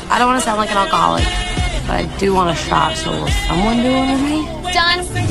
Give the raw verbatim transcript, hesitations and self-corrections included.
I don't want to sound like an alcoholic, but I do want a shot, so will someone do one with me? Done.